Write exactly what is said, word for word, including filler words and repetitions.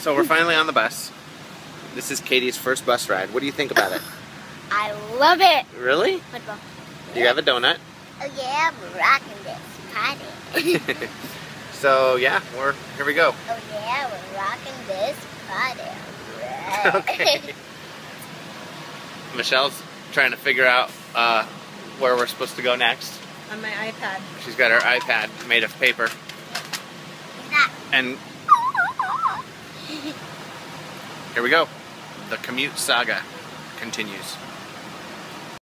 So we're finally on the bus. This is Katie's first bus ride. What do you think about it? I love it. Really? Football. Do you have a donut? Oh yeah, we're rocking this party. So yeah, we're here we go. Oh yeah, we're rocking this party. Okay. Michelle's trying to figure out uh, where we're supposed to go next. On my iPad. She's got her iPad made of paper. And here we go. The Commute saga continues.